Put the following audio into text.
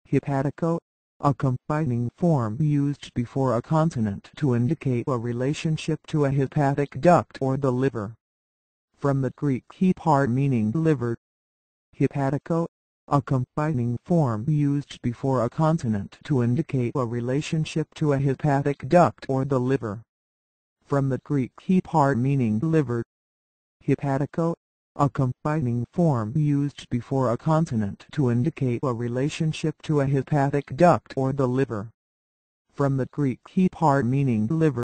Hepatico, a combining form used before a consonant to indicate a relationship to a hepatic duct or the liver. From the Greek hepar meaning liver. Hepatico, a combining form used before a consonant to indicate a relationship to a hepatic duct or the liver. From the Greek hepar meaning liver. Hepatico, a combining form used before a consonant to indicate a relationship to a hepatic duct or the liver. From the Greek hepar meaning liver.